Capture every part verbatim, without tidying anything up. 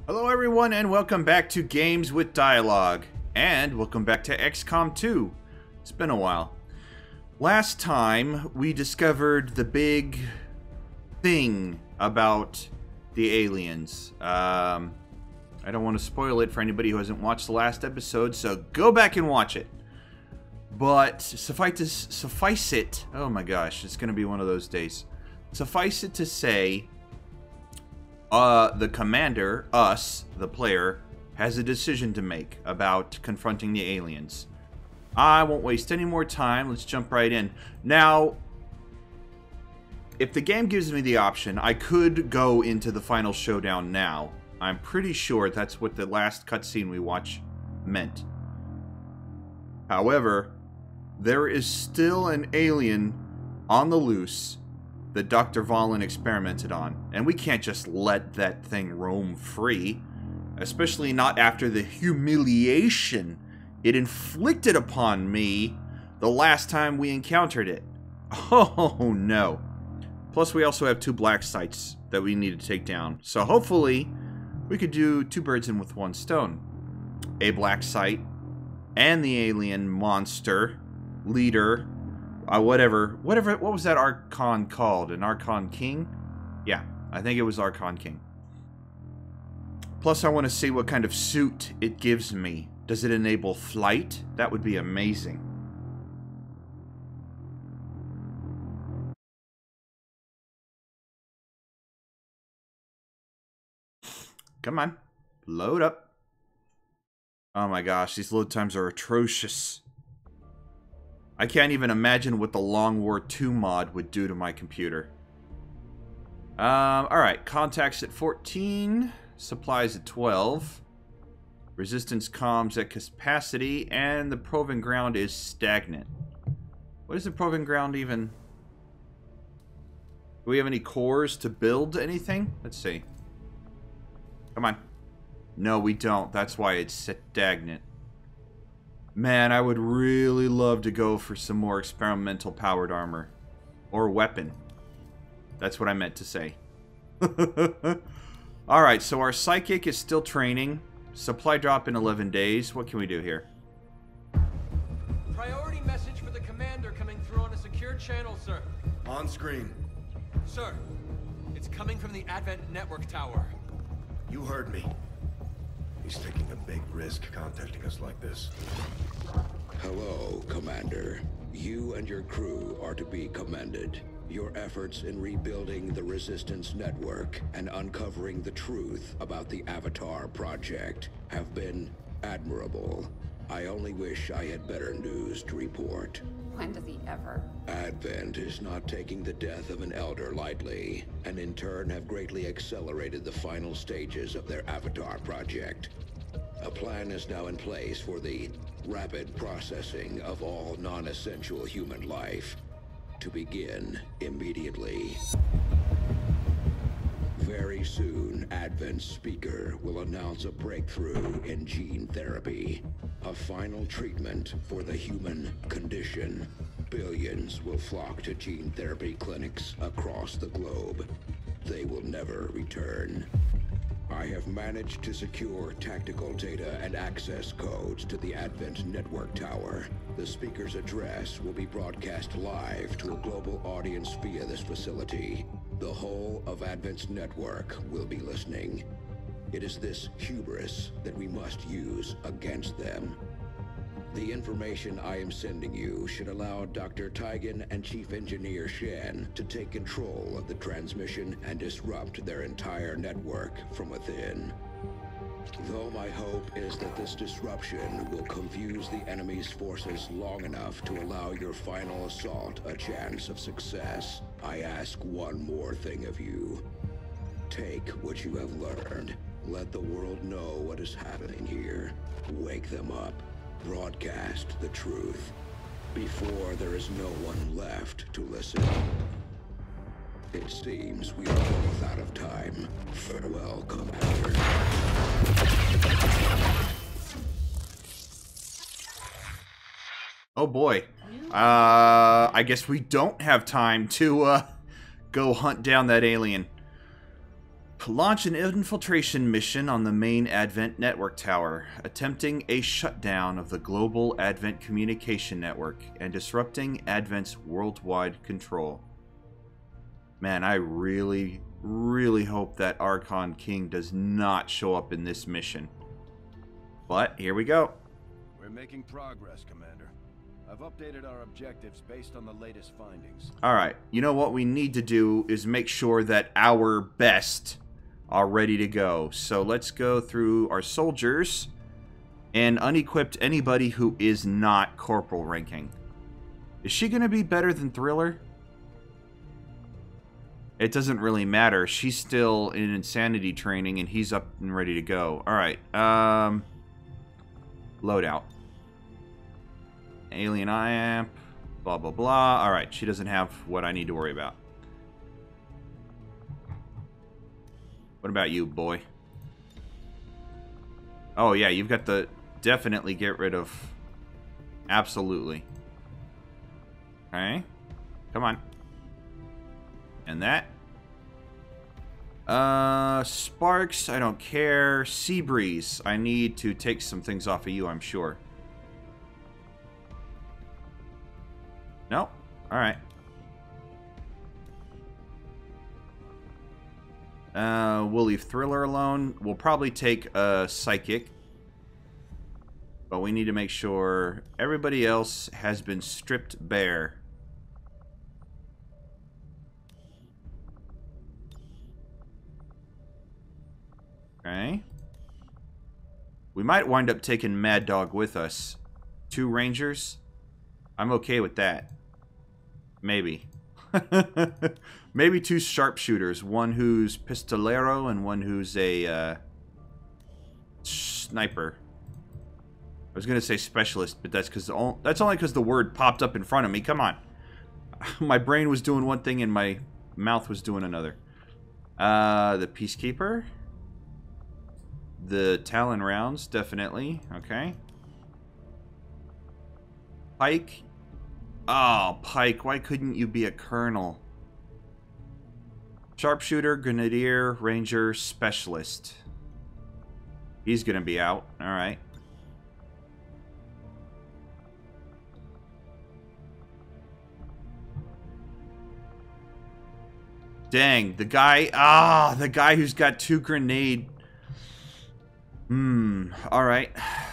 Hello everyone and welcome back to Games with Dialogue. And welcome back to X COM two. It's been a while. Last time we discovered the big thing about the aliens. Um, I don't want to spoil it for anybody who hasn't watched the last episode, so go back and watch it. But suffice, to, suffice it, oh my gosh, it's going to be one of those days. Suffice it to say, Uh, the commander, us, the player, has a decision to make about confronting the aliens. I won't waste any more time. Let's jump right in. Now, if the game gives me the option, I could go into the final showdown now. I'm pretty sure that's what the last cutscene we watched meant. However, there is still an alien on the loose that Doctor Vahlen experimented on, and we can't just let that thing roam free, especially not after the humiliation it inflicted upon me the last time we encountered it. Oh no. Plus we also have two black sites that we need to take down, so hopefully we could do two birds in with one stone. A black site and the alien monster leader. Uh, whatever, whatever, what was that Archon called? An Archon King? Yeah, I think it was Archon King. Plus, I want to see what kind of suit it gives me. Does it enable flight? That would be amazing. Come on, load up. Oh my gosh, these load times are atrocious. I can't even imagine what the Long War two mod would do to my computer. Um, alright, contacts at fourteen, supplies at twelve, resistance comms at capacity, and the proving ground is stagnant. What is the proving ground even? Do we have any cores to build anything? Let's see. Come on. No, we don't. That's why it's stagnant. Man, I would really love to go for some more experimental powered armor. Or weapon. That's what I meant to say. Alright, so our psychic is still training. Supply drop in eleven days. What can we do here? Priority message for the commander coming through on a secure channel, sir. On screen. Sir, it's coming from the Advent Network Tower. You heard me. He's taking a big risk contacting us like this. Hello, Commander. You and your crew are to be commended. Your efforts in rebuilding the Resistance Network and uncovering the truth about the Avatar Project have been admirable. I only wish I had better news to report. When does he ever? Advent is not taking the death of an elder lightly, and in turn have greatly accelerated the final stages of their Avatar project. A plan is now in place for the rapid processing of all non-essential human life, to begin immediately. Very soon, Advent's speaker will announce a breakthrough in gene therapy, a final treatment for the human condition. Billions will flock to gene therapy clinics across the globe. They will never return. I have managed to secure tactical data and access codes to the Advent Network Tower. The speaker's address will be broadcast live to a global audience via this facility. The whole of Advent's network will be listening. It is this hubris that we must use against them. The information I am sending you should allow Doctor Tigan and Chief Engineer Shen to take control of the transmission and disrupt their entire network from within. Though my hope is that this disruption will confuse the enemy's forces long enough to allow your final assault a chance of success, I ask one more thing of you. Take what you have learned. Let the world know what is happening here. Wake them up. Broadcast the truth before there is no one left to listen. It seems we are both out of time. Farewell, Commander. Oh boy. Uh, I guess we don't have time to uh, go hunt down that alien. Launch an infiltration mission on the main Advent network tower, attempting a shutdown of the global Advent communication network and disrupting Advent's worldwide control. Man, I really, really hope that Archon King does not show up in this mission. But here we go. We're making progress, Commander. I've updated our objectives based on the latest findings. Alright, you know what we need to do is make sure that our best are ready to go. So let's go through our soldiers and unequipped anybody who is not corporal ranking. Is she going to be better than Thriller? It doesn't really matter. She's still in insanity training and he's up and ready to go. Alright, um... loadout. Alien I A M P, blah, blah, blah. Alright, she doesn't have what I need to worry about. What about you, boy? Oh, yeah, you've got the... Definitely get rid of... Absolutely. Okay. Come on. And that. Uh, Sparks, I don't care. Seabreeze, I need to take some things off of you, I'm sure. No? Alright. Uh, we'll leave Thriller alone. We'll probably take a Psychic. But we need to make sure everybody else has been stripped bare. Okay. We might wind up taking Mad Dog with us. Two Rangers. I'm okay with that. Maybe. Maybe two sharpshooters. One who's pistolero and one who's a uh, sniper. I was going to say specialist, but that's because that's only because the word popped up in front of me. Come on. My brain was doing one thing and my mouth was doing another. Uh, the Peacekeeper. The Talon rounds, definitely. Okay. Pike. Oh, Pike, why couldn't you be a colonel? Sharpshooter, Grenadier, Ranger, Specialist. He's gonna be out. Alright. Dang, the guy... Ah, the guy who's got two grenade... Hmm, alright.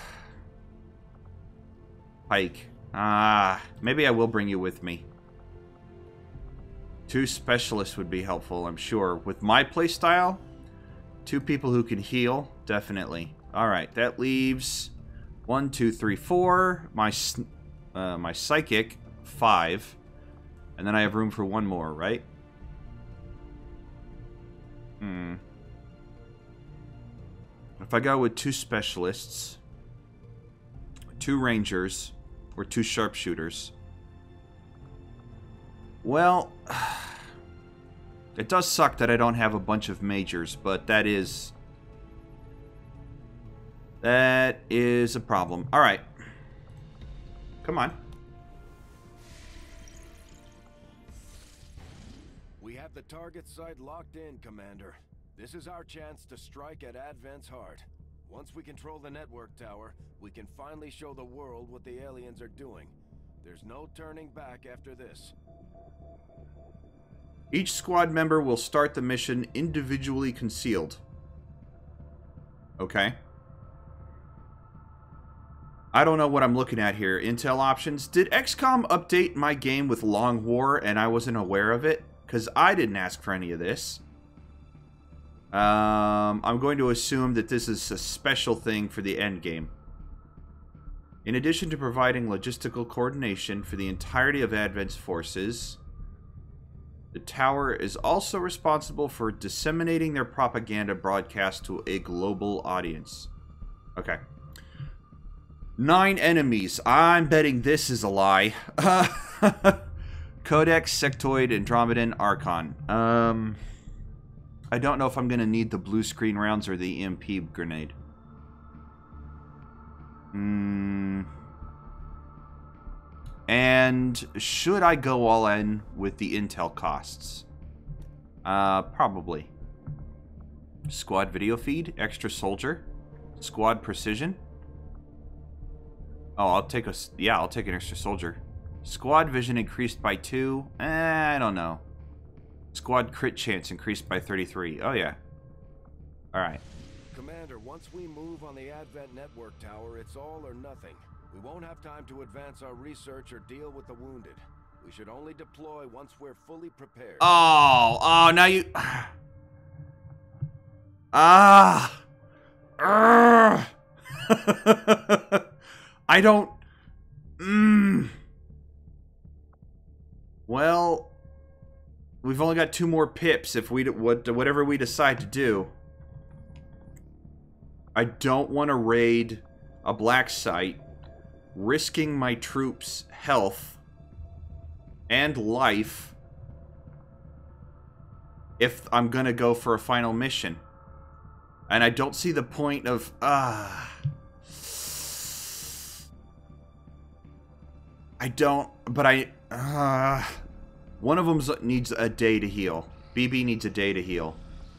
Pike. Ah, maybe I will bring you with me. Two specialists would be helpful, I'm sure. With my playstyle, two people who can heal, definitely. Alright, that leaves one, two, three, four. My, uh, my psychic, five. And then I have room for one more, right? Hmm. If I go with two specialists, two rangers, or two sharpshooters, well, it does suck that I don't have a bunch of majors, but that is that is a problem. All right, come on. We have the target site locked in, Commander. This is our chance to strike at Advent's heart. Once we control the network tower, we can finally show the world what the aliens are doing. There's no turning back after this. Each squad member will start the mission individually concealed. Okay. I don't know what I'm looking at here. Intel options. Did X COM update my game with Long War and I wasn't aware of it? Because I didn't ask for any of this. Um, I'm going to assume that this is a special thing for the end game. In addition to providing logistical coordination for the entirety of Advent's forces, the tower is also responsible for disseminating their propaganda broadcast to a global audience. Okay. Nine enemies. I'm betting this is a lie. Codex, Sectoid, Andromedan, Archon. Um... I don't know if I'm going to need the blue screen rounds or the E M P grenade. Mm. And should I go all in with the intel costs? Uh, probably. Squad video feed, extra soldier, squad precision. Oh, I'll take a yeah, I'll take an extra soldier. Squad vision increased by two. Eh, I don't know. Squad crit chance increased by thirty-three. Oh yeah. All right. Commander, once we move on the Advent network tower, it's all or nothing. We won't have time to advance our research or deal with the wounded. We should only deploy once we're fully prepared. Oh, oh, now you. Ah. Urgh. I don't. Mm. Well, we've only got two more pips if we what whatever we decide to do. I don't want to raid a black site, risking my troops' health and life if I'm gonna go for a final mission. And I don't see the point of ah. Uh, I don't, but I, uh, one of them needs a day to heal. B B needs a day to heal.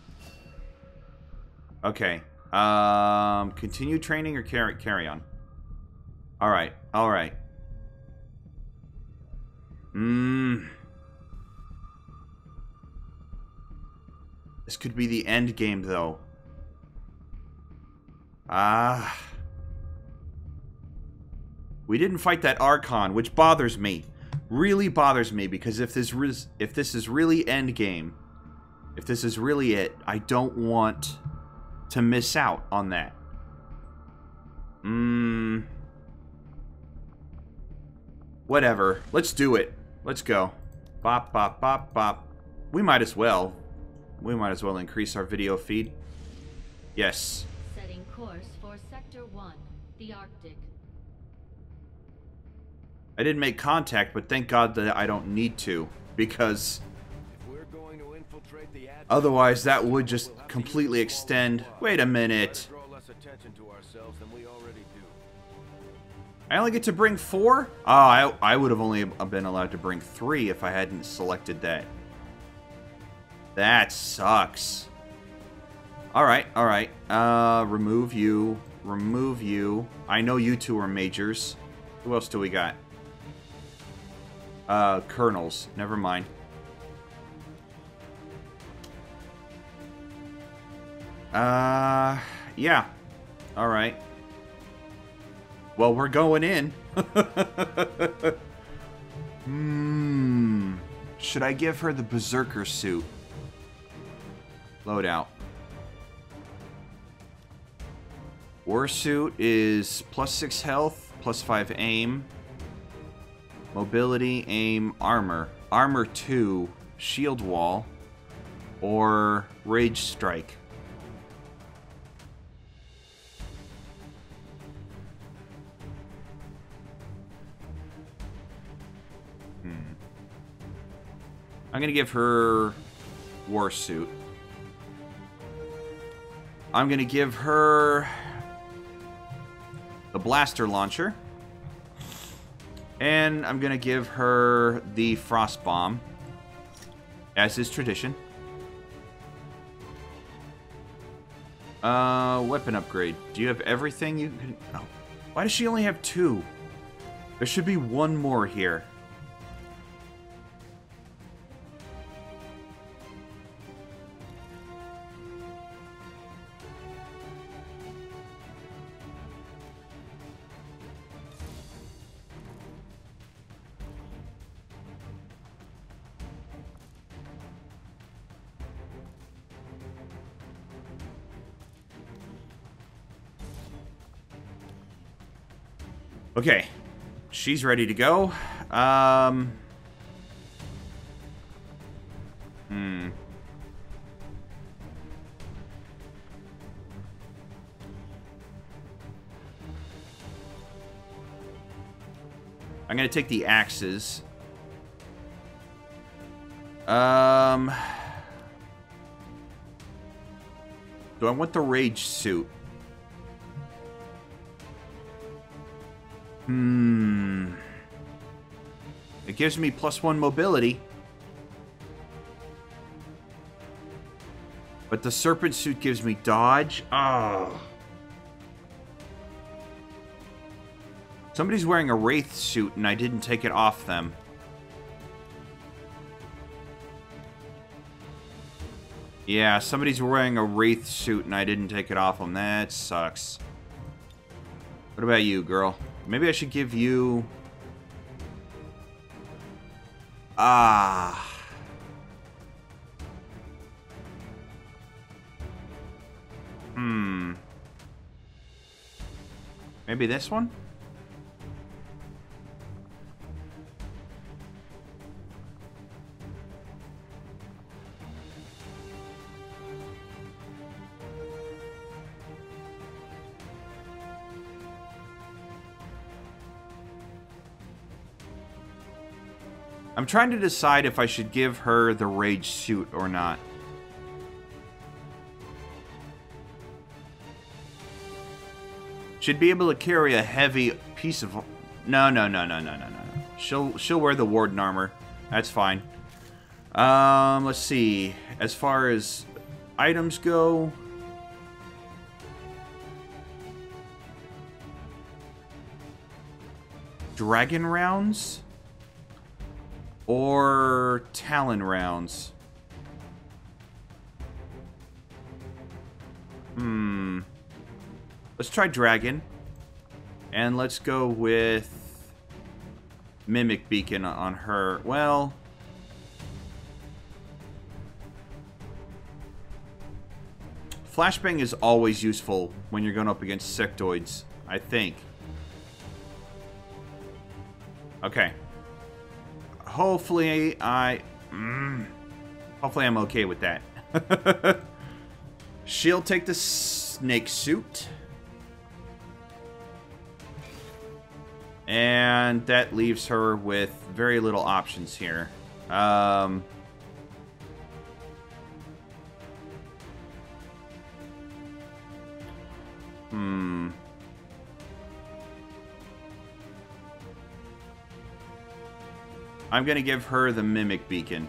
Okay. Um, continue training or carry, carry on? Alright, alright. Mmm. This could be the end game, though. Ah. We didn't fight that Archon, which bothers me. Really bothers me, because if this is, if this is really end game, if this is really it, I don't want to miss out on that. Mmm. Whatever. Let's do it. Let's go. Bop, bop, bop, bop. We might as well. We might as well increase our video feed. Yes. Setting course for Sector one, the Arctic. I didn't make contact, but thank God that I don't need to, because If we're going to infiltrate the Advent, otherwise that would just completely extend. Wait a minute. draw less attention to ourselves than we already do. I only get to bring four? Oh, I, I would have only been allowed to bring three if I hadn't selected that. That sucks. Alright, alright. Uh, remove you. Remove you. I know you two are majors. Who else do we got? Uh, colonels. Never mind. Uh, yeah. Alright. Well, we're going in. Hmm. Should I give her the Berserker suit? Loadout. War suit is plus six health, plus five aim. Mobility, aim, armor. Armor two, shield wall, or rage strike. Hmm. I'm gonna give her war suit. I'm gonna give her the blaster launcher. And I'm gonna give her the frost bomb, as is tradition. Uh, weapon upgrade. Do you have everything you can... Oh. Why does she only have two? There should be one more here. Okay, she's ready to go. Um, hmm. I'm gonna take the axes. Um, do I want the rage suit? Hmm. It gives me plus one mobility. But the serpent suit gives me dodge. Oh. Somebody's wearing a wraith suit and I didn't take it off them. Yeah, somebody's wearing a wraith suit and I didn't take it off them. That sucks. What about you, girl? Maybe I should give you... Ah... Hmm. Maybe this one? I'm trying to decide if I should give her the rage suit or not. Should be able to carry a heavy piece of... No, no, no, no, no, no, no, no. She'll, she'll wear the warden armor. That's fine. Um, let's see. As far as items go... Dragon rounds? Or Talon rounds? Hmm... Let's try Dragon. And let's go with Mimic Beacon on her. Well... Flashbang is always useful when you're going up against sectoids, I think. Okay. Hopefully I... Mm, hopefully I'm okay with that. She'll take the snake suit. And that leaves her with very little options here. Um, hmm. I'm going to give her the Mimic Beacon.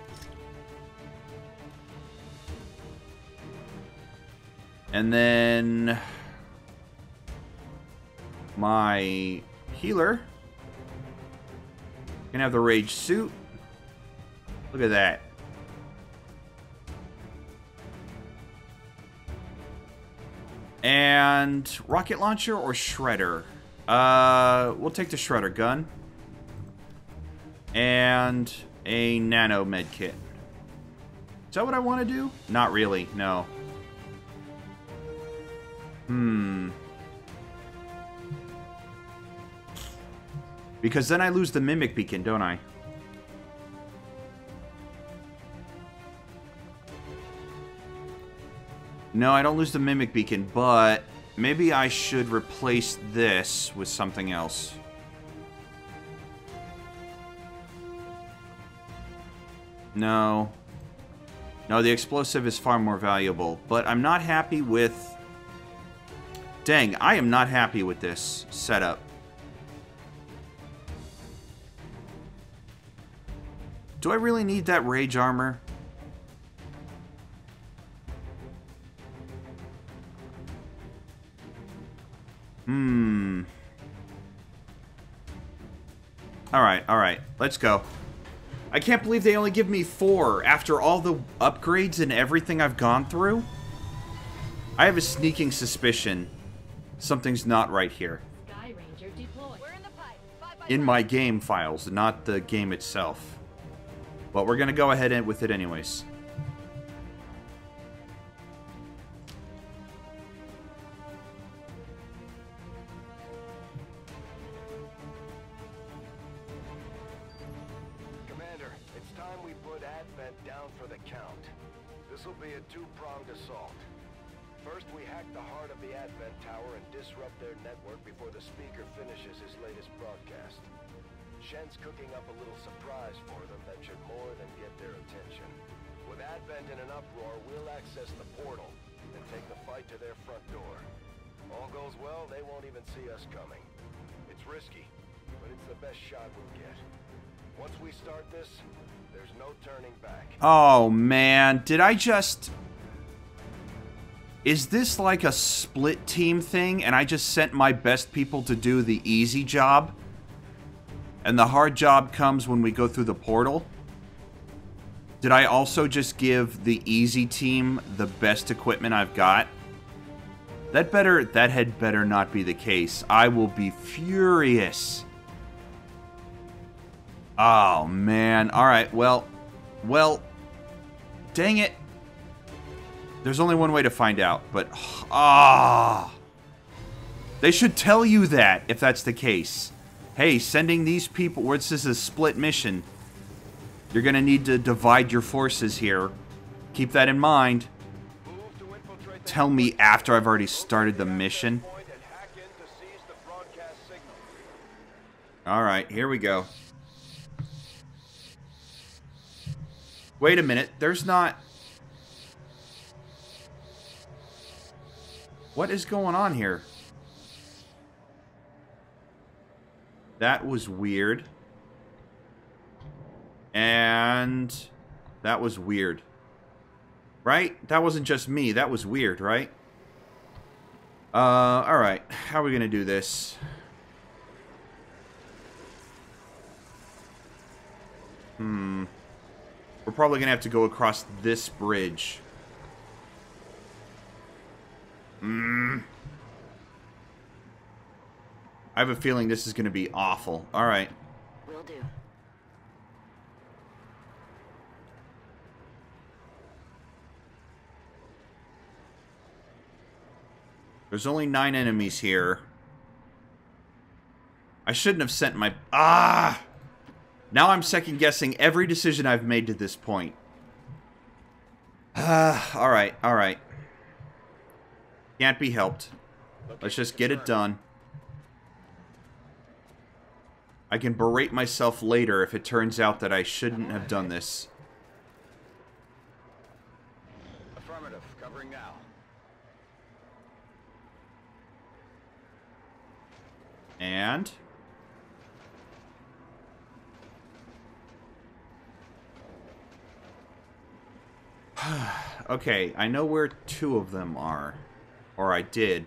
And then my healer can have the rage suit. Look at that. And rocket launcher or shredder? Uh, we'll take the shredder gun. And a nano med kit. Is that what I want to do? Not really, no. Hmm. Because then I lose the Mimic Beacon, don't I? No, I don't lose the Mimic Beacon, but maybe I should replace this with something else. No. No, the explosive is far more valuable, but I'm not happy with... Dang, I am not happy with this setup. Do I really need that rage armor? Hmm. Alright, alright. Let's go. I can't believe they only give me four after all the upgrades and everything I've gone through. I have a sneaking suspicion something's not right here. Sky Ranger deployed. We're in the pipe. Five by In five. my game files, not the game itself. But we're gonna go ahead and with it anyways. Commander, it's time we put Advent down for the count. This'll be a two-pronged assault. First, we hack the heart of the Advent Tower and disrupt their network before the speaker finishes his latest broadcast. Shen's cooking up a little surprise for them that should more than get their attention. With Advent in an uproar, we'll access the portal and take the fight to their front door. All goes well, they won't even see us coming. It's risky, but it's the best shot we'll get. Once we start this, there's no turning back. Oh man, did I just... Is this like a split team thing, and I just sent my best people to do the easy job? And the hard job comes when we go through the portal? Did I also just give the easy team the best equipment I've got? That better, that had better not be the case. I will be furious. Oh, man. Alright, well, well, dang it. There's only one way to find out, but, ah. They should tell you that, if that's the case. Hey, sending these people, where this is a split mission, you're going to need to divide your forces here. Keep that in mind. Tell me after I've already started the mission. Alright, here we go. Wait a minute, there's not... What is going on here? That was weird. And that was weird. Right? That wasn't just me. That was weird, right? Uh, alright. How are we going to do this? Hmm. We're probably going to have to go across this bridge. Hmm. I have a feeling this is going to be awful. Alright. Will do. There's only nine enemies here. I shouldn't have sent my... Ah! Now I'm second-guessing every decision I've made to this point. Ah, alright, alright. Can't be helped. Let's just get it done. I can berate myself later if it turns out that I shouldn't have done this. Affirmative. Covering now. And... okay, I know where two of them are. Or I did.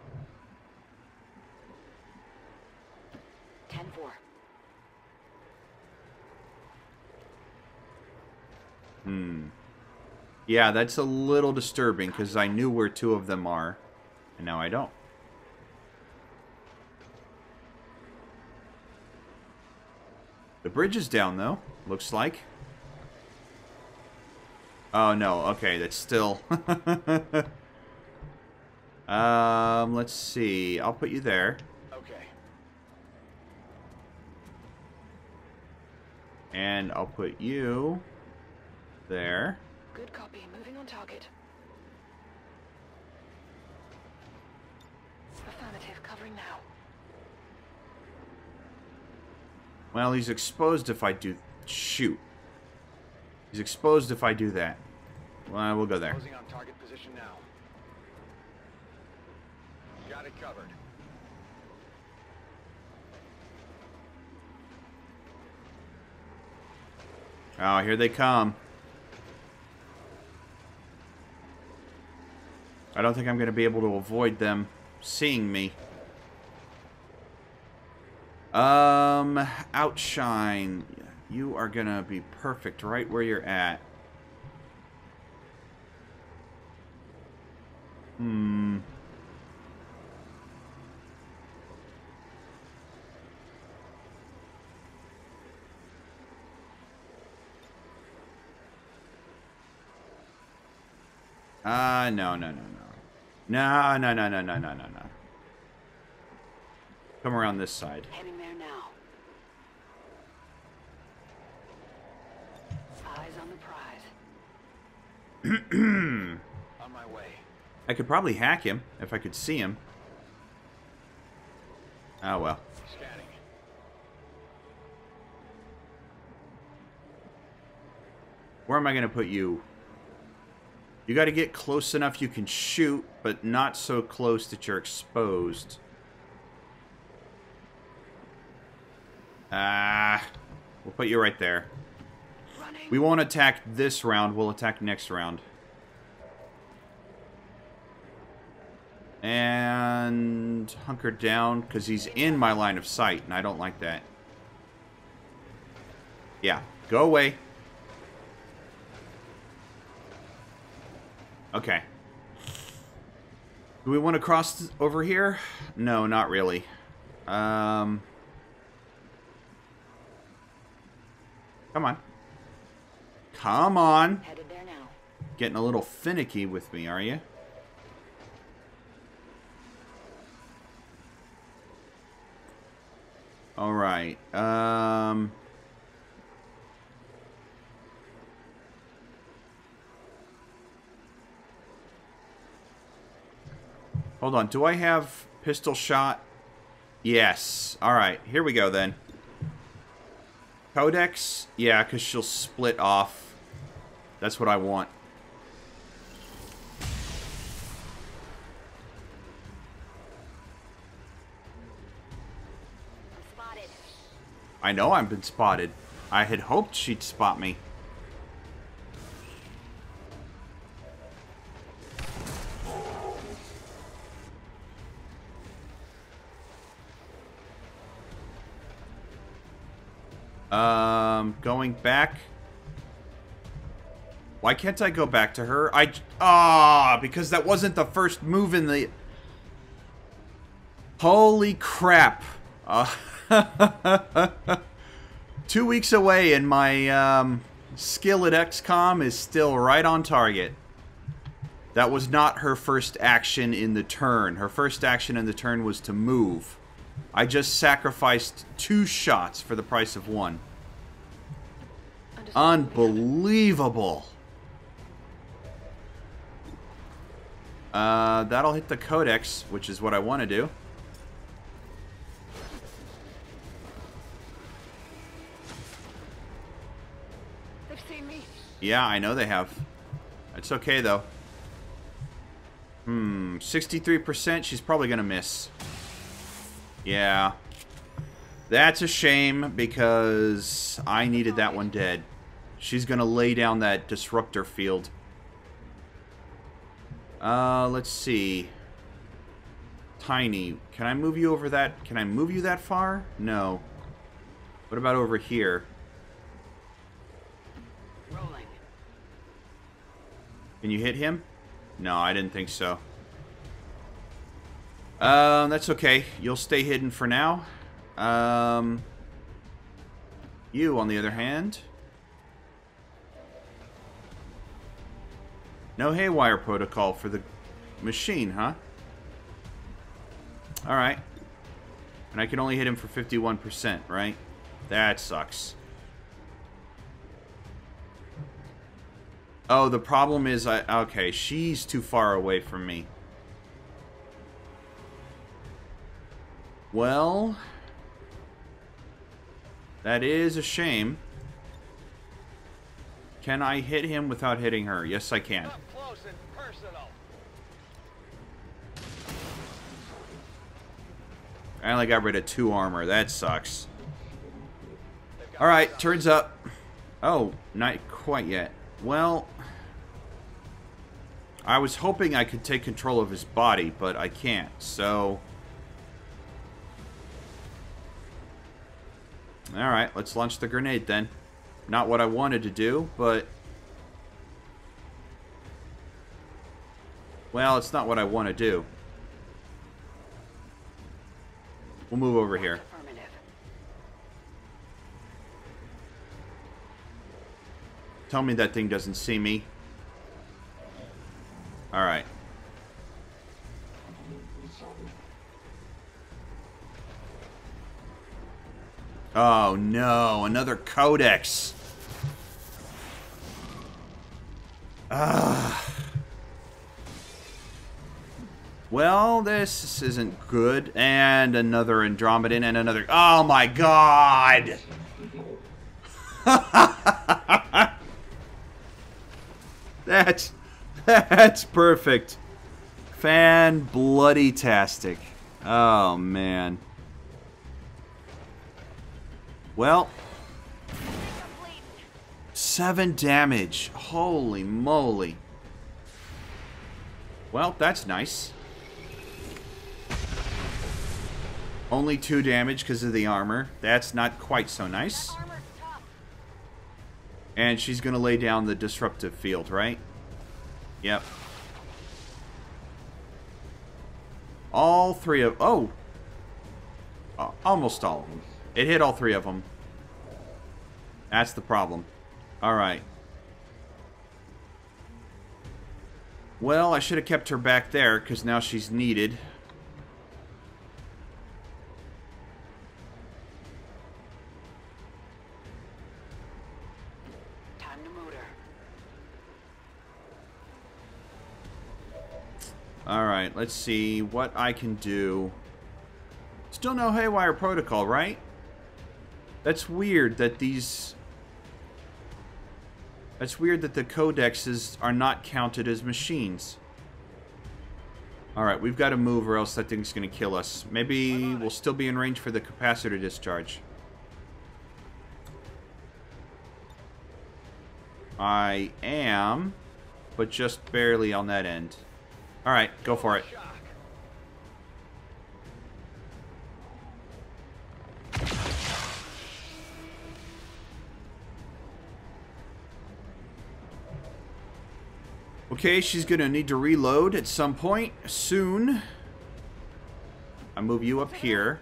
ten four. Hmm. Yeah, that's a little disturbing, because I knew where two of them are. And now I don't. The bridge is down, though. Looks like. Oh, no. Okay, that's still... um, let's see. I'll put you there. Okay. And I'll put you there. Good copy. Moving on target. Affirmative. Covering now. Well, he's exposed if I do... Shoot. He's exposed if I do that. Well, we'll go there. Closing on target position now. Got it covered. Oh, here they come. I don't think I'm going to be able to avoid them seeing me. Um, Outshine. You are going to be perfect right where you're at. Hmm. Ah, uh, no, no, no, no. No, no, no, no, no, no, no, no. Come around this side. Heading there now. Eyes on the prize. On my way. I could probably hack him if I could see him. Oh, well. Scanning. Where am I going to put you? You got to get close enough you can shoot, but not so close that you're exposed. Ah, we'll put you right there. Running. We won't attack this round, we'll attack next round. hunker down because he's in my line of sight, and I don't like that. Yeah, go away. Okay. Do we want to cross over here? No, not really. Um, come on. Come on. Headed there now. Getting a little finicky with me, are you? All right. Um... Hold on, do I have pistol shot? Yes. Alright, here we go then. Codex? Yeah, because she'll split off. That's what I want. I'm spotted. I know I've been spotted. I had hoped she'd spot me. Um, going back. Why can't I go back to her? I ah because that wasn't the first move in the. Holy crap! Uh, two weeks away, and my um, skill at X COM is still right on target. That was not her first action in the turn. Her first action in the turn was to move. I just sacrificed two shots for the price of one. Unbelievable. Uh, that'll hit the Codex, which is what I want to do. They've seen me. Yeah, I know they have. It's okay, though. Hmm, sixty-three percent, she's probably going to miss. Yeah. That's a shame, because I needed that one dead. She's going to lay down that disruptor field. Uh, let's see. Tiny. Can I move you over that? Can I move you that far? No. What about over here? Rolling. Can you hit him? No, I didn't think so. Um, that's okay. You'll stay hidden for now. Um, you, on the other hand. No haywire protocol for the machine, huh? Alright. And I can only hit him for fifty-one percent, right? That sucks. Oh, the problem is I... Okay, she's too far away from me. Well... That is a shame. Can I hit him without hitting her? Yes, I can. Up close and personal. I only got rid of two armor. That sucks. Alright, turns up. Oh, not quite yet. Well... I was hoping I could take control of his body, but I can't, so... Alright, let's launch the grenade then. Not what I wanted to do, but... Well, it's not what I want to do. We'll move over here. Affirmative. Tell me that thing doesn't see me. Alright. Oh no, another Codex. Ah. Well, this isn't good. And another Andromedan and another... Oh my god! That's... That's perfect. Fan-bloody-tastic. Oh, man. Well... Seven damage. Holy moly. Only two damage because of the armor. That's not quite so nice. That armor's tough. And she's going to lay down the disruptive field, right? Yep. All three of... Oh! Uh, almost all of them. It hit all three of them. That's the problem. Alright. Well, I should have kept her back there, because now she's needed. Time to motor. Alright, let's see what I can do. Still no Haywire Protocol, right? That's weird that these... That's weird that the codexes are not counted as machines. Alright, we've got to move or else that thing's going to kill us. Maybe we'll still be in range for the capacitor discharge. I am, but just barely on that end. Alright, go for it. Okay, she's gonna need to reload at some point soon. I move you up here.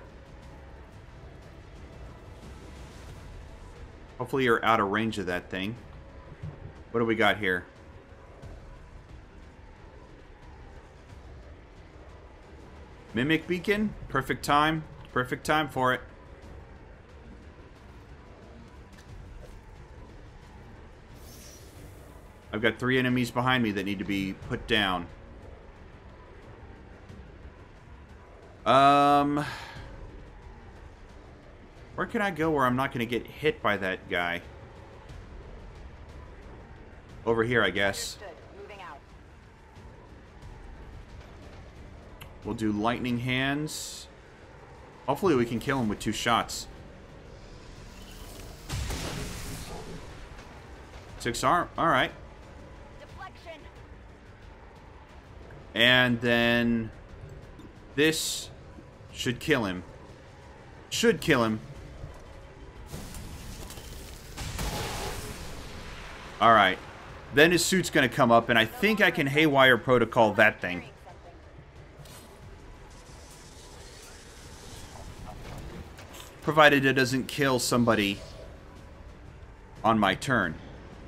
Hopefully you're out of range of that thing. What do we got here? Mimic beacon? Perfect time. Perfect time for it. I've got three enemies behind me that need to be put down. Um, where can I go where I'm not going to get hit by that guy? Over here, I guess. Understood. Moving out. We'll do lightning hands. Hopefully we can kill him with two shots. Six arm. All right. Deflection. And then this should kill him. Should kill him. All right. Then his suit's going to come up, and I think I can Haywire Protocol that thing. Provided it doesn't kill somebody on my turn.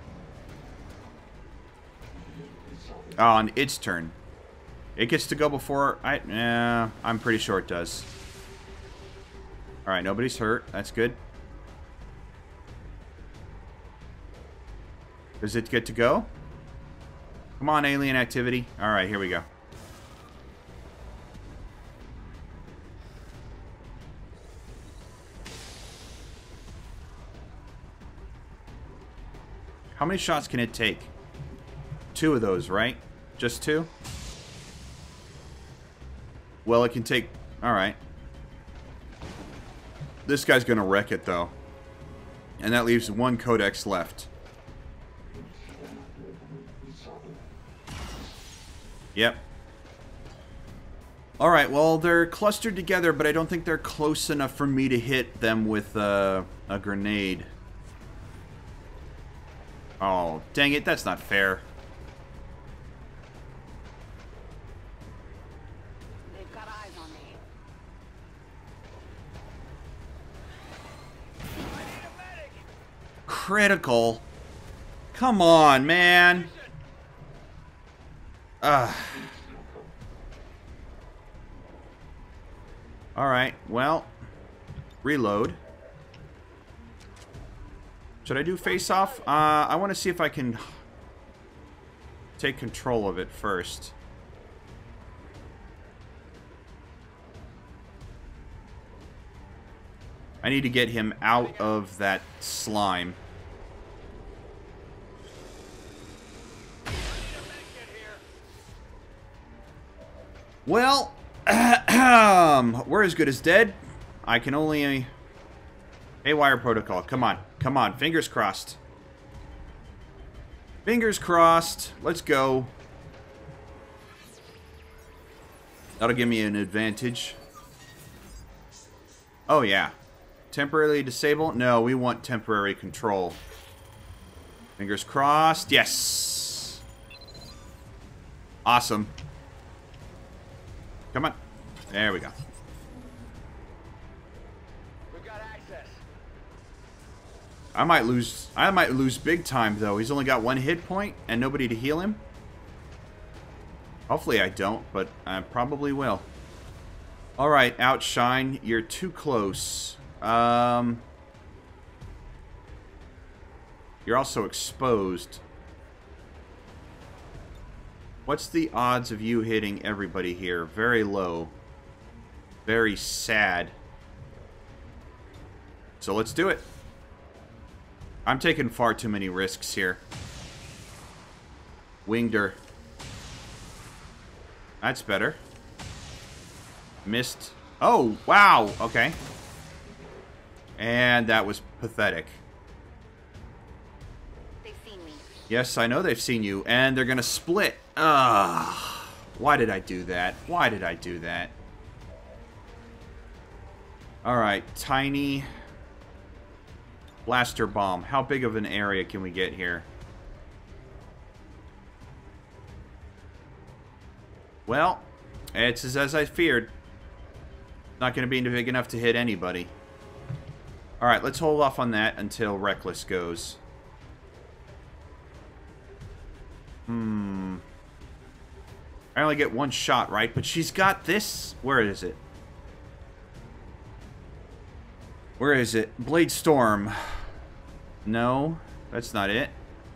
Oh, on its turn. It gets to go before I... Yeah, I'm pretty sure it does. Alright, nobody's hurt. That's good. Does it get to go? Come on, alien activity. Alright, here we go. How many shots can it take? Two of those, right? Just two? Well, it can take... Alright. This guy's gonna wreck it, though. And that leaves one codex left. Yep. Alright, well, they're clustered together, but I don't think they're close enough for me to hit them with uh, a grenade. Oh, dang it, that's not fair. They've got eyes on me. Critical. Come on, man. Ugh. Alright, well. Reload. Should I do face-off? Uh, I want to see if I can take control of it first. I need to get him out of that slime. Well, we're as good as dead. I can only... Haywire Protocol. Come on. Come on. Fingers crossed. Fingers crossed. Let's go. That'll give me an advantage. Oh, yeah. Temporarily disable? No, we want temporary control. Fingers crossed. Yes! Awesome. Come on. There we go. We've got access. I might lose I might lose big time though. He's only got one hit point and nobody to heal him. Hopefully I don't, but I probably will. Alright, Outshine, you're too close. Um You're also exposed. What's the odds of you hitting everybody here? Very low. Very sad. So let's do it. I'm taking far too many risks here. Winged her. That's better. Missed. Oh, wow. Okay. And that was pathetic. They've seen me. Yes, I know they've seen you. And they're going to split. Ugh. Why did I do that? Why did I do that? Alright, tiny blaster bomb. How big of an area can we get here? Well, it's as I feared. Not going to be big enough to hit anybody. Alright, let's hold off on that until Reckless goes. Hmm. I only get one shot, right? But she's got this. Where is it? Where is it? Blade Storm. No, that's not it.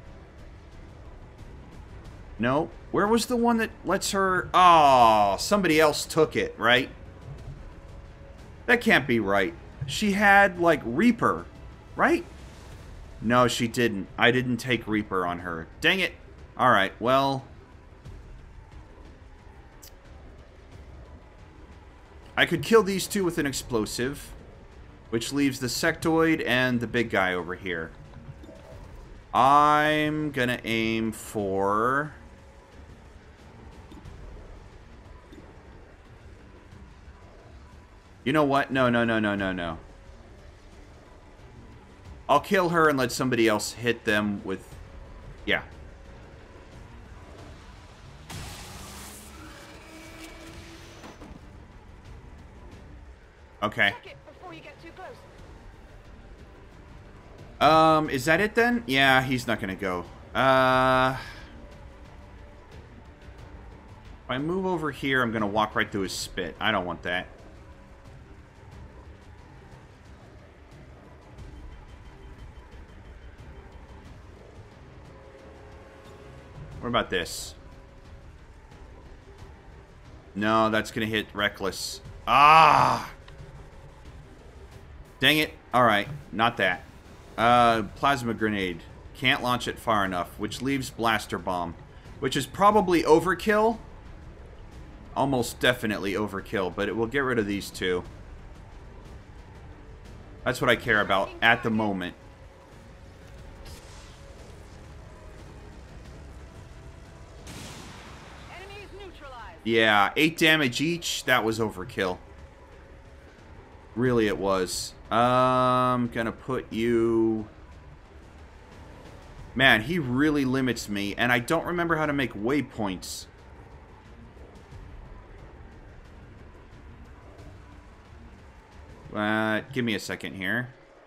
No. Where was the one that lets her... Oh, somebody else took it, right? That can't be right. She had, like, Reaper, right? No, she didn't. I didn't take Reaper on her. Dang it. Alright, well... I could kill these two with an explosive, which leaves the sectoid and the big guy over here. I'm gonna aim for... You know what? No, no, no, no, no, no. I'll kill her and let somebody else hit them with... Yeah. Okay. Check it before you get too close. Um, is that it then? Yeah, he's not gonna go. Uh... If I move over here, I'm gonna walk right through his spit. I don't want that. What about this? No, that's gonna hit Reckless. Ah! Dang it. Alright, not that. Uh, Plasma Grenade. Can't launch it far enough, which leaves Blaster Bomb. Which is probably overkill. Almost definitely overkill, but it will get rid of these two. That's what I care about at the moment. Enemies neutralized. Yeah, eight damage each. That was overkill. Really, it was. Um, gonna put you... Man, he really limits me, and I don't remember how to make waypoints. Uh, give me a second here.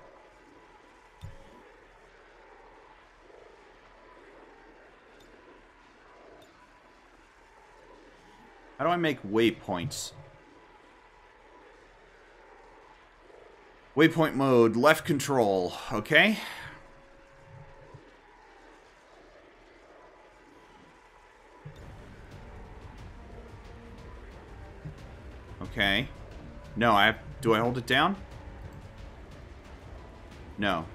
How do I make waypoints? Waypoint mode, left control, okay? Okay. No, I have... Do I hold it down? No.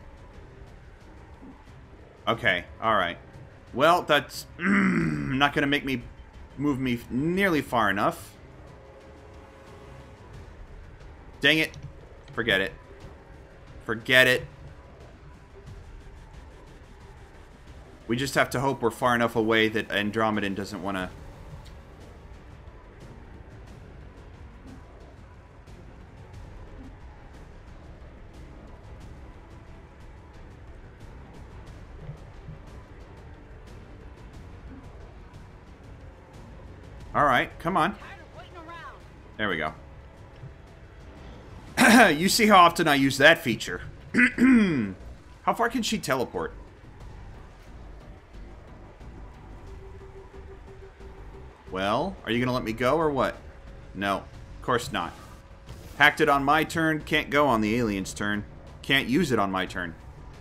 Okay, alright. Well, that's not gonna make me move me nearly far enough. Dang it. Forget it. Forget it. We just have to hope we're far enough away that Andromedan doesn't want to... Alright, come on. Tired of waiting around. There we go. You see how often I use that feature. How far can she teleport? Well, are you going to let me go or what? No, of course not. Hacked it on my turn, can't go on the alien's turn. Can't use it on my turn.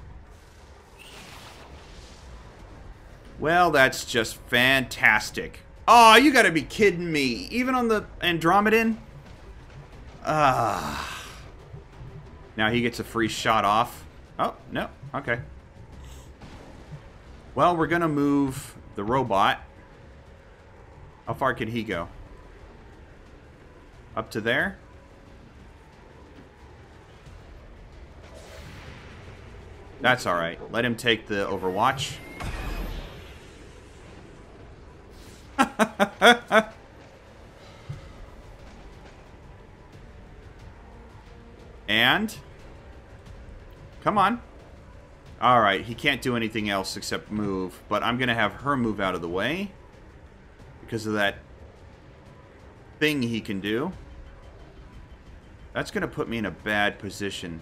Well, that's just fantastic. Oh, you gotta be kidding me. Even on the Andromedan? Ah. Now he gets a free shot off. Oh, no. Okay. Well, we're gonna move the robot. How far can he go? Up to there? That's alright. Let him take the Overwatch. And? Come on. Alright, he can't do anything else except move. But I'm going to have her move out of the way. Because of that thing he can do. That's going to put me in a bad position.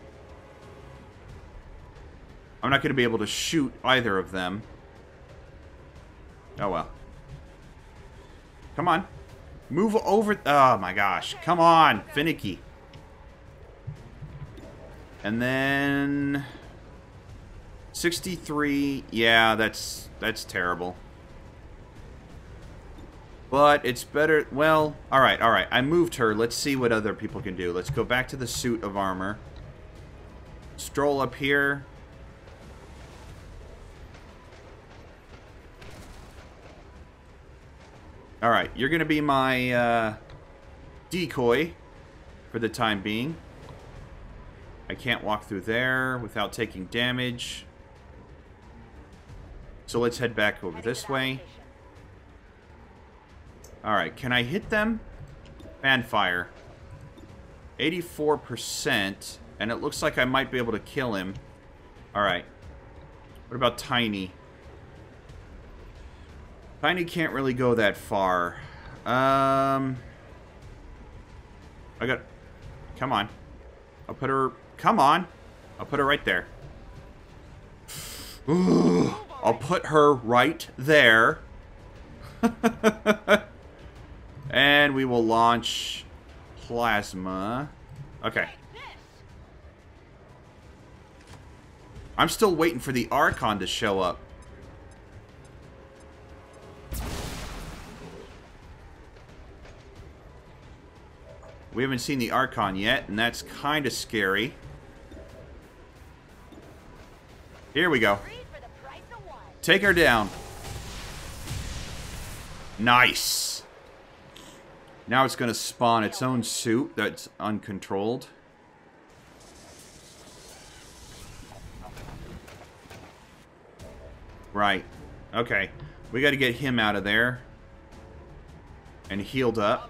I'm not going to be able to shoot either of them. Oh well. Come on. Move over. Oh my gosh. Come on. Finicky. And then sixty-three. Yeah, that's that's terrible. But it's better. Well, all right, all right. I moved her. Let's see what other people can do. Let's go back to the suit of armor. Stroll up here. Alright, you're going to be my uh, decoy for the time being. I can't walk through there without taking damage. So let's head back over this way. Alright, can I hit them? Fanfire. eighty-four percent. And it looks like I might be able to kill him. Alright. What about Tiny? Tiny can't really go that far. Um, I got... Come on. I'll put her... Come on. I'll put her right there. Ooh, I'll put her right there. And we will launch plasma. Okay. I'm still waiting for the Archon to show up. We haven't seen the Archon yet, and that's kind of scary. Here we go. Take her down. Nice. Now it's going to spawn its own suit that's uncontrolled. Right. Okay. We got to get him out of there. And healed up.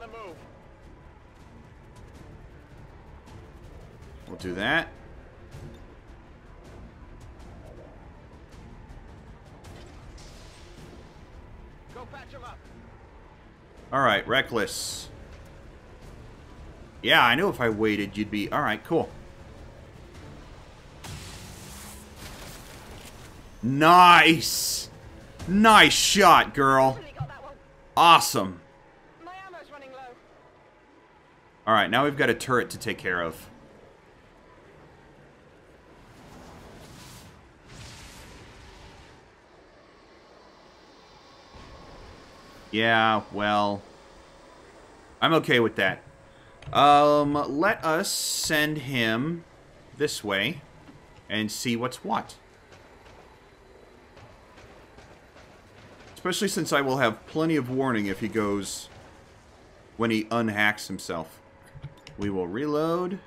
We'll do that. Go patch him up. Alright, Reckless. Yeah, I knew if I waited you'd be... Alright, cool. Nice! Nice shot, girl. Awesome. My ammo's running low. Alright, now we've got a turret to take care of. Yeah, well, I'm okay with that. Um, let us send him this way and see what's what. Especially since I will have plenty of warning if he goes when he unhacks himself. We will reload.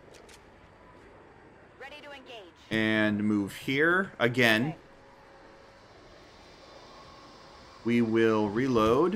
Ready to engage. And move here again. We will reload.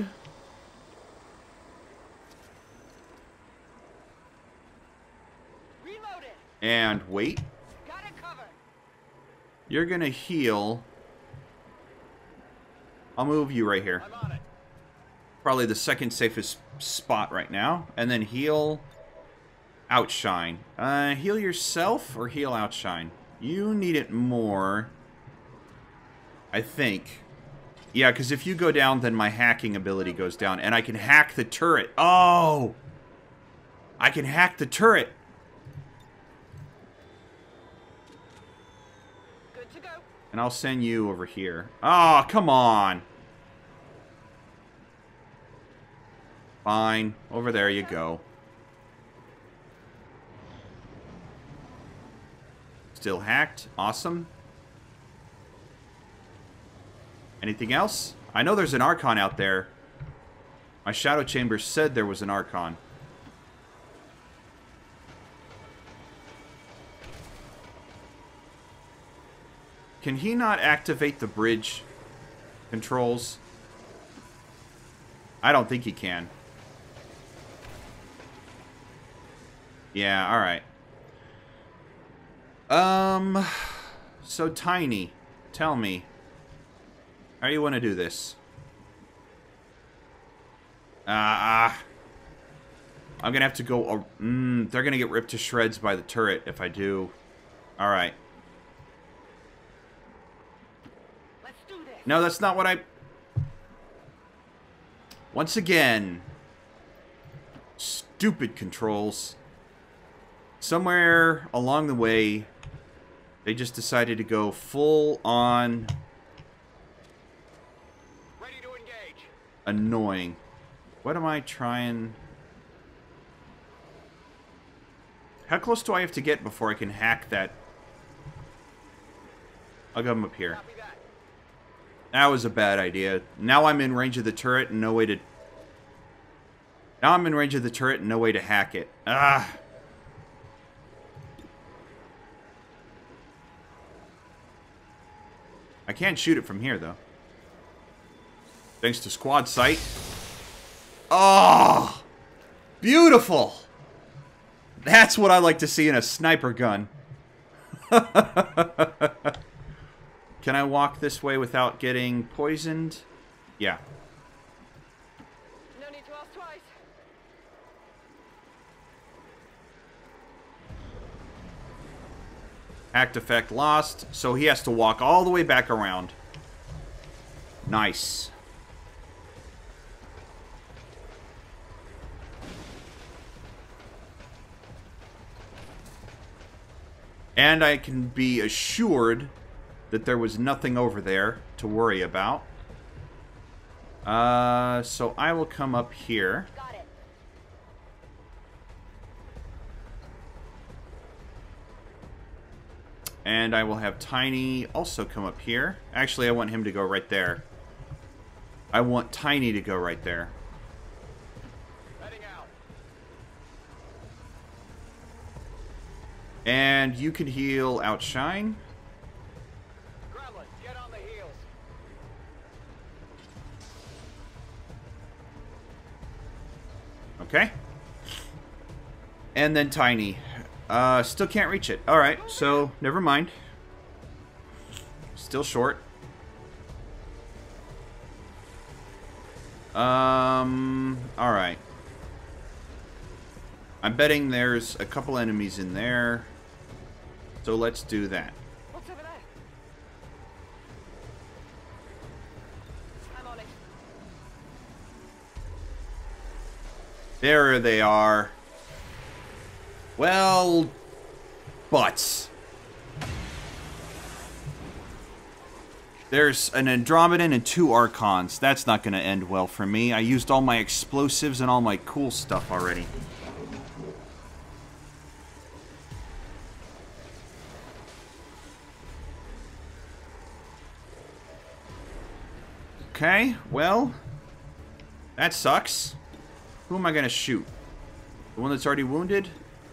Reloaded. And wait. Got it covered. You're gonna heal. I'll move you right here. I'm on it. Probably the second safest spot right now. And then heal, outshine. Uh, heal yourself or heal outshine? You need it more, I think. Yeah, because if you go down, then my hacking ability goes down. And I can hack the turret. Oh! I can hack the turret. Good to go. And I'll send you over here. Oh, come on. Fine. Over there you go. Still hacked. Awesome. Anything else? I know there's an Archon out there. My Shadow Chamber said there was an Archon. Can he not activate the bridge controls? I don't think he can. Yeah, alright. Um, so Tiny, tell me, how do you want to do this? Ah, uh, I'm gonna have to go. Uh, mm, they're gonna get ripped to shreds by the turret if I do. All right. Let's do this. No, that's not what I. Once again, stupid controls. Somewhere along the way, they just decided to go full on Ready to engage. annoying. What am I trying? How close do I have to get before I can hack that? I'll come up here. Copy that. That was a bad idea. Now I'm in range of the turret and no way to... Now I'm in range of the turret and no way to hack it. Ah! I can't shoot it from here, though. Thanks to Squad Sight. Oh! Beautiful! That's what I like to see in a sniper gun. Can I walk this way without getting poisoned? Yeah. No need to ask twice. Act effect lost, so he has to walk all the way back around. Nice. And I can be assured that there was nothing over there to worry about. Uh, so I will come up here. Got it. And I will have Tiny also come up here. Actually, I want him to go right there. I want Tiny to go right there. Heading out. And you can heal Outshine. Gremlin, get on the heels. Okay. And then Tiny. Uh, still can't reach it. Alright, so never mind. Still short. Um, alright. I'm betting there's a couple enemies in there. So let's do that. What's over there? I'm on it. There they are. Well, butts. There's an Andromedan and two Archons. That's not going to end well for me. I used all my explosives and all my cool stuff already. Okay, well, that sucks. Who am I going to shoot? The one that's already wounded?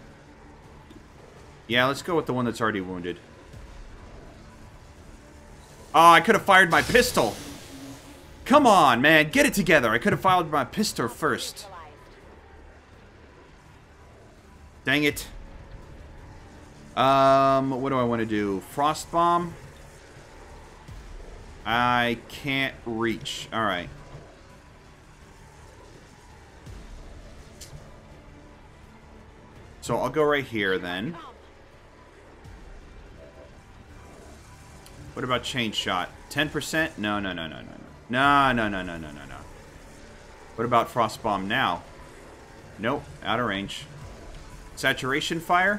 Yeah, let's go with the one that's already wounded. Oh, I could have fired my pistol. Come on, man. Get it together. I could have fired my pistol first. Dang it. Um, what do I want to do? Frost Bomb? I can't reach. Alright. So I'll go right here then. What about chain shot? ten percent? No, no, no, no, no, no. No, no, no, no, no, no, no. What about frost bomb now? Nope, out of range. Saturation fire?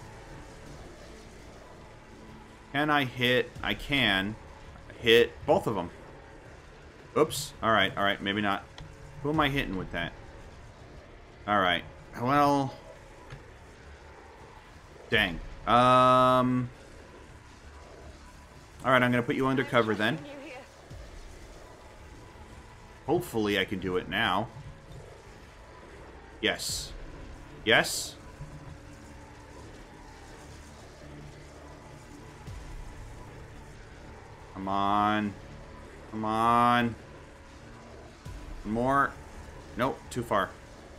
Can I hit? I can hit both of them. Oops. Alright, alright, maybe not. Who am I hitting with that? Alright. Well... Dang. Um... Alright, I'm going to put you under cover then. Hopefully I can do it now. Yes. Yes? Come on. Come on. More. Nope, too far.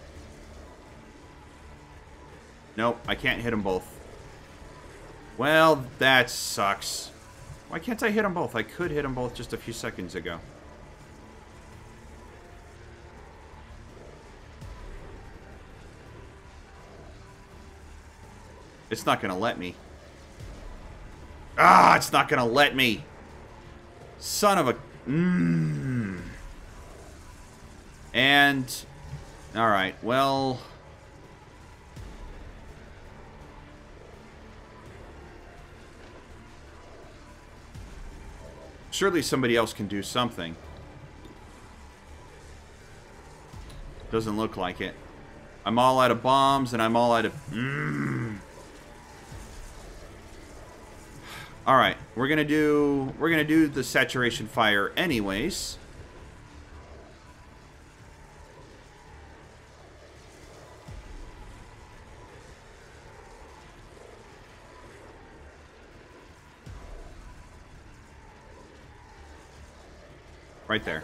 Nope, I can't hit them both. Well, that sucks. Why can't I hit them both? I could hit them both just a few seconds ago. It's not gonna let me. Ah, it's not gonna let me. Son of a... Mmm. And... Alright, well... Surely somebody else can do something. Doesn't look like it. I'm all out of bombs, and I'm all out of... Mmm. All right, we're gonna do we're gonna do the saturation fire anyways. Right there.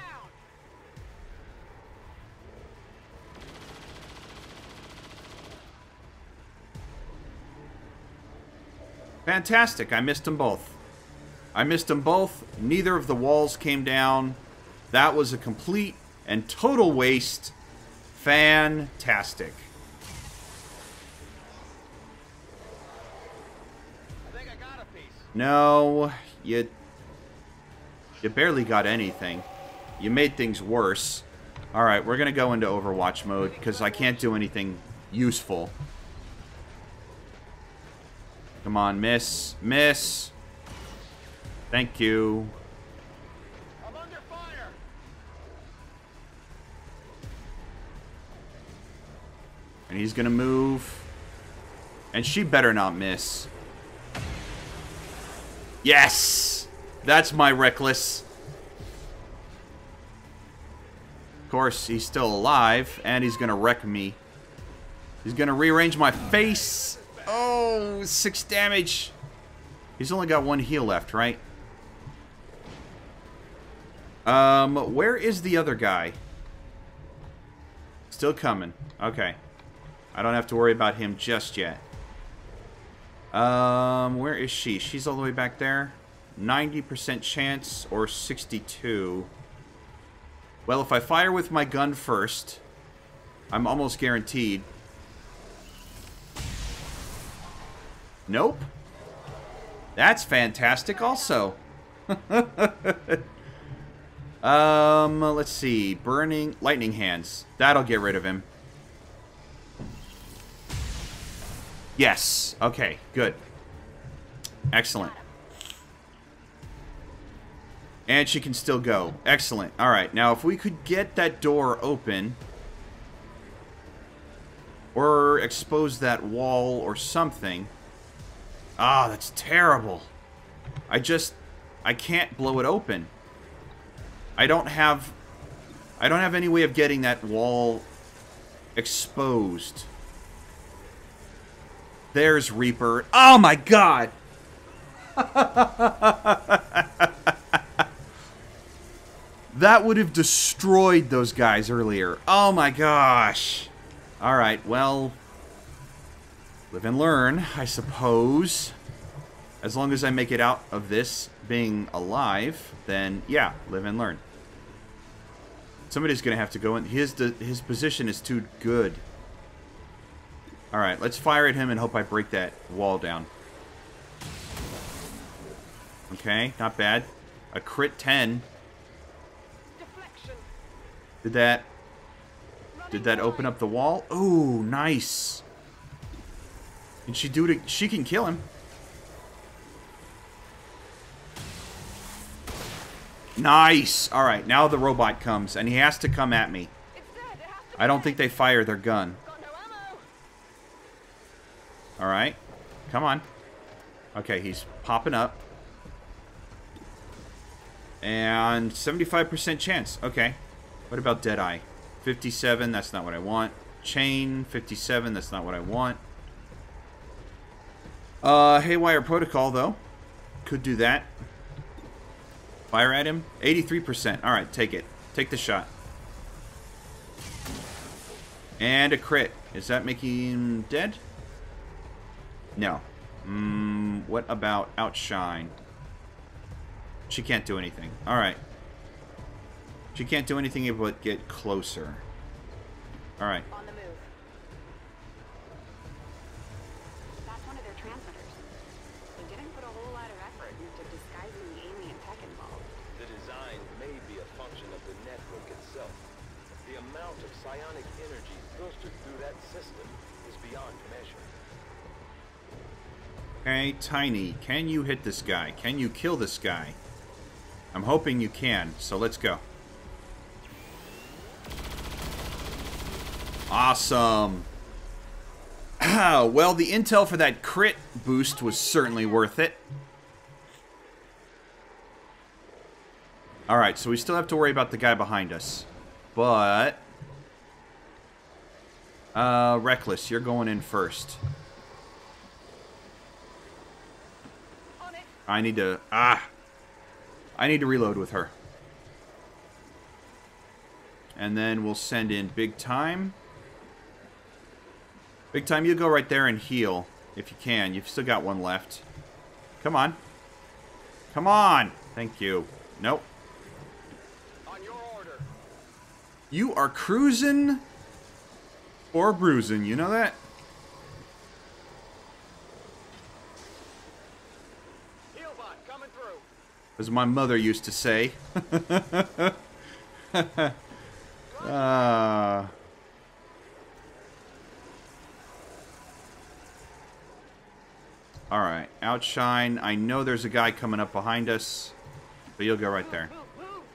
Fantastic. I missed them both. I missed them both. Neither of the walls came down. That was a complete and total waste. Fantastic. I think I got a piece. No, you... You barely got anything. You made things worse. Alright, we're going to go into Overwatch mode because I can't do anything useful. Come on, miss. Miss. Thank you. I'm under fire. And he's going to move. And she better not miss. Yes! That's my reckless. Of course, he's still alive, and he's going to wreck me. He's going to rearrange my face. Oh, six damage. He's only got one heal left, right? Um, where is the other guy? Still coming. Okay. I don't have to worry about him just yet. Um, where is she? She's all the way back there. ninety percent chance or sixty-two. Well, if I fire with my gun first, I'm almost guaranteed. Nope. That's fantastic also. um, let's see. Burning lightning hands. That'll get rid of him. Yes. Okay, good. Excellent. And she can still go. Excellent. Alright, now if we could get that door open, or expose that wall or something. Ah, that's terrible. I just... I can't blow it open. I don't have... I don't have any way of getting that wall exposed. There's Reaper. Oh my god! That would have destroyed those guys earlier. Oh my gosh. Alright, well... Live and learn, I suppose. As long as I make it out of this being alive, then yeah, live and learn. Somebody's gonna have to go in. His, his position is too good. Alright, let's fire at him and hope I break that wall down. Okay, not bad. A crit ten. Deflection. Did that... Running Did that open up the wall? Ooh, nice. Can she do it? She can kill him. Nice. Alright, now the robot comes, and he has to come at me. It's dead. It has to be I don't dead. think they fire their gun. Got no ammo. Alright. Come on. Okay, he's popping up. And seventy-five percent chance. Okay. What about Deadeye? fifty-seven, that's not what I want. Chain, fifty-seven, that's not what I want. Uh, Haywire Protocol, though. Could do that. Fire at him. eighty-three percent. Alright, take it. Take the shot. And a crit. Is that making him dead? No. Mm, what about Outshine? She can't do anything. Alright. She can't do anything but get closer. Alright. On the move. That's one of their transmitters. They didn't put a whole lot of effort into disguising the alien tech involved. The design may be a function of the network itself. The amount of psionic energy filtered through that system is beyond measure. Okay, Tiny, can you hit this guy? Can you kill this guy? I'm hoping you can, so let's go. Awesome. Well, the intel for that crit boost was certainly worth it. Alright, so we still have to worry about the guy behind us. But... Uh, Reckless, you're going in first. On it. I need to... Ah! I need to reload with her. And then we'll send in Big Time. Big Time, you go right there and heal. If you can. You've still got one left. Come on. Come on! Thank you. Nope. On your order. You are cruising or bruising. You know that? Healbot coming through. As my mother used to say. uh, Alright, Outshine. I know there's a guy coming up behind us, but you'll go right there. Move, move.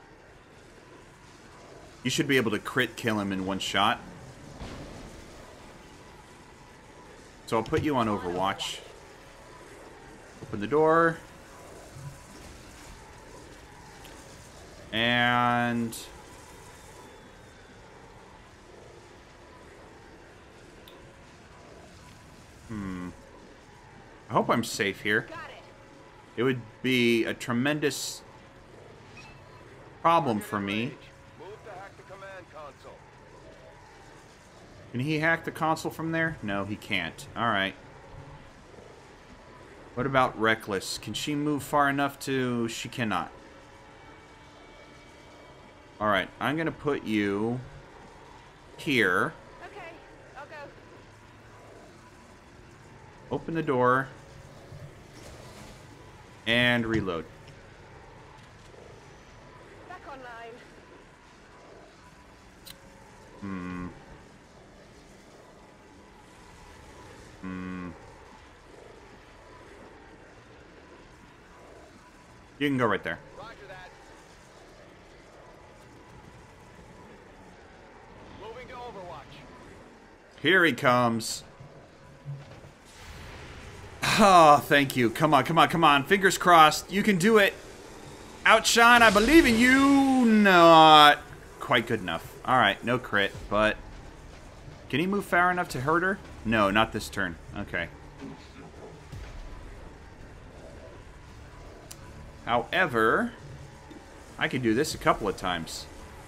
You should be able to crit kill him in one shot. So I'll put you on Overwatch. Open the door. And... Hmm. I hope I'm safe here. Got it. It would be a tremendous problem for me. Move to hack the command console. Can he hack the console from there? No, he can't. Alright. What about Reckless? Can she move far enough to... She cannot. Alright, I'm going to put you here. Okay, I'll go. Open the door. And reload. Back online. Hmm. Hmm. You can go right there. Roger that. Moving to Overwatch. Here he comes. Oh, thank you. Come on, come on, come on. Fingers crossed. You can do it. Outshine, I believe in you. Not quite good enough. Alright, no crit, but... Can he move far enough to hurt her? No, not this turn. Okay. However, I could do this a couple of times.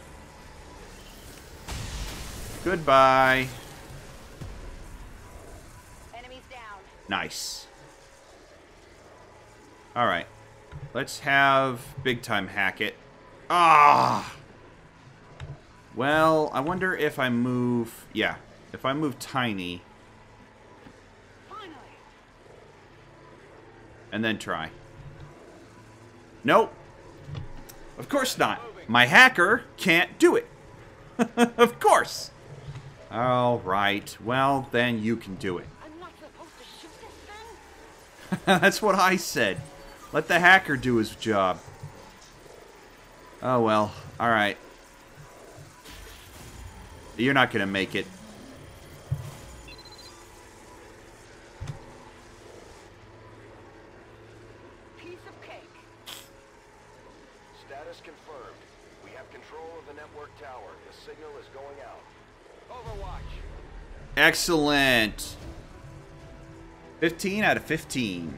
Goodbye. Enemies down. Nice. Alright. Let's have Big Time hack it. Ah! Well, I wonder if I move... Yeah. If I move Tiny... And then try. Nope. Of course not. My hacker can't do it. Of course. All right. Well, then you can do it. I'm not supposed to shoot this thing? That's what I said. Let the hacker do his job. Oh, well. All right. You're not going to make it. Piece of cake. Status confirmed. We have control of the network tower. The signal is going out. Overwatch. Excellent. fifteen out of fifteen.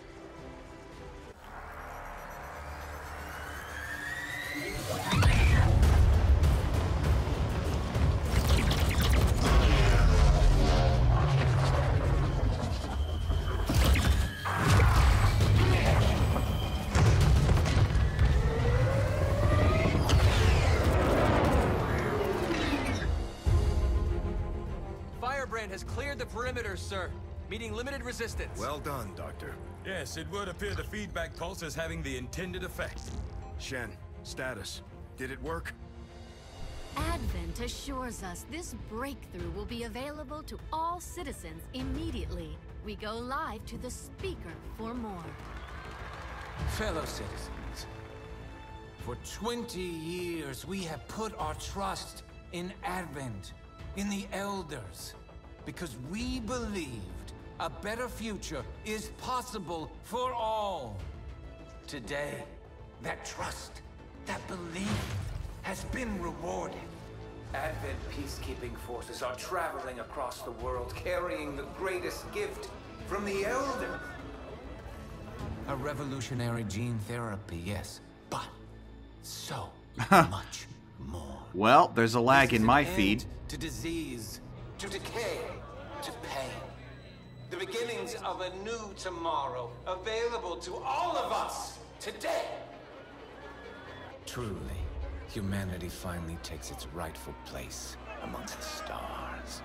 Firebrand has cleared the perimeter, sir. Meeting limited resistance. Well done, Doctor. Yes, it would appear the feedback pulse is having the intended effect. Shen, status. Did it work? Advent assures us this breakthrough will be available to all citizens immediately. We go live to the speaker for more. Fellow citizens, for twenty years we have put our trust in Advent, in the Elders, because we believed a better future is possible for all. Today, that trust, that belief, has been rewarded. Advent peacekeeping forces are traveling across the world, carrying the greatest gift from the Elder. A revolutionary gene therapy, yes, but so much more. Well, there's a lag This is in an my end feed. to disease, to decay, to pain. The beginnings of a new tomorrow, available to all of us today. Truly, humanity finally takes its rightful place amongst the stars.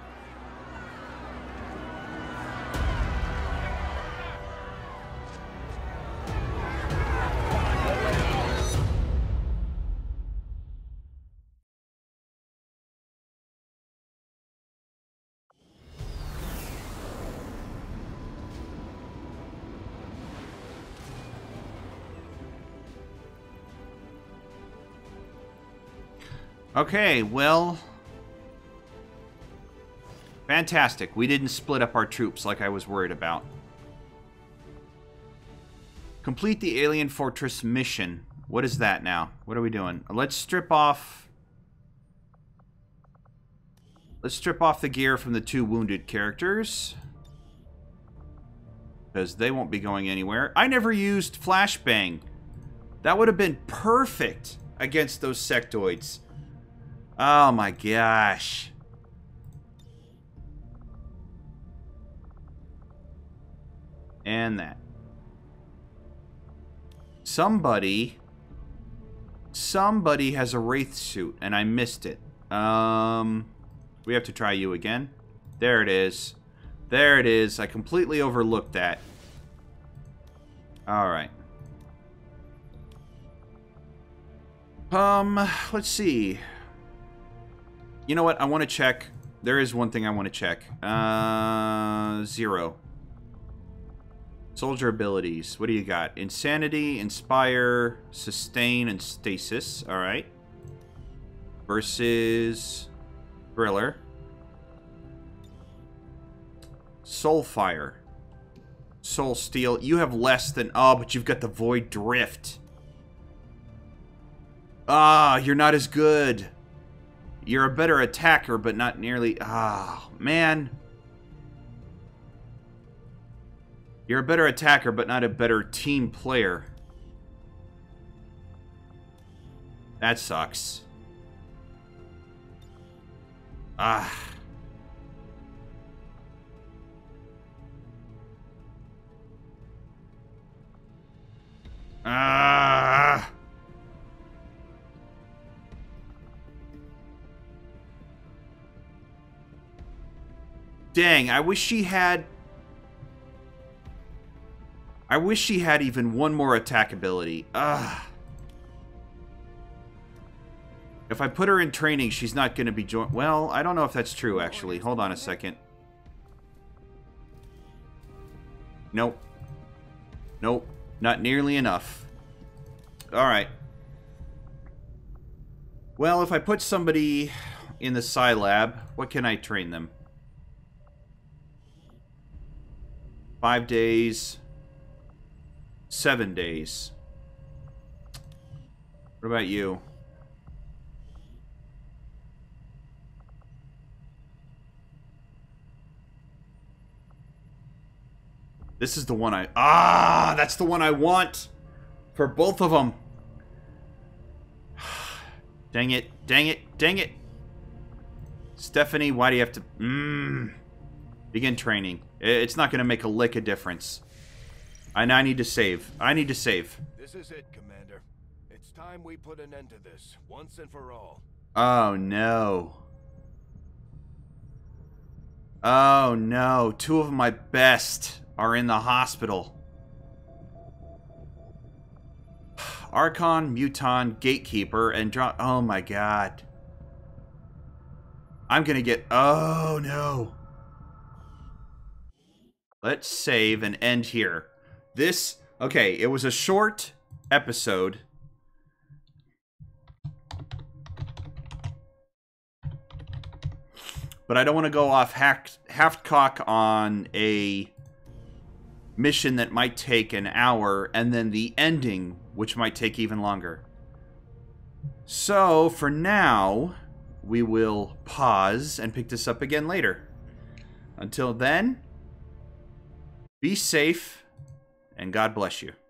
Okay, well... fantastic. We didn't split up our troops like I was worried about. Complete the Alien Fortress mission. What is that now? What are we doing? Let's strip off... Let's strip off the gear from the two wounded characters. Because they won't be going anywhere. I never used Flashbang. That would have been perfect against those sectoids. Oh my gosh. And that. Somebody... Somebody has a Wraith suit, and I missed it. Um... We have to try you again. There it is. There it is. I completely overlooked that. Alright. Um, let's see. You know what? I want to check. There is one thing I want to check. Uh, zero. Soldier abilities. What do you got? Insanity, Inspire, Sustain, and Stasis. Alright. Versus... Thriller. Soulfire. Soul Steel. You have less than... Oh, but you've got the Void Drift. Ah, you're not as good. You're a better attacker, but not nearly... Ah, man. You're a better attacker, but not a better team player. That sucks. Ah. Ah. Dang, I wish she had... I wish she had even one more attack ability. Ugh. If I put her in training, she's not going to be join. Well, I don't know if that's true, actually. Hold on a second. Nope. Nope. Not nearly enough. Alright. Well, if I put somebody in the Psi Lab, what can I train them? Five days. Seven days. What about you? This is the one I... Ah! That's the one I want! For both of them. Dang it. Dang it. Dang it. Stephanie, why do you have to... Mmm. Begin training. It's not going to make a lick of difference. I, I need to save. I need to save. This is it, Commander. It's time we put an end to this, once and for all. Oh, no. Oh, no. Two of my best are in the hospital. Archon, Muton, Gatekeeper, and Dra- Oh my god. I'm gonna get- Oh no. Let's save and end here. This- Okay, it was a short episode. But I don't want to go off half-cock on a mission that might take an hour, and then the ending, which might take even longer. So, for now, we will pause and pick this up again later. Until then, be safe, and God bless you.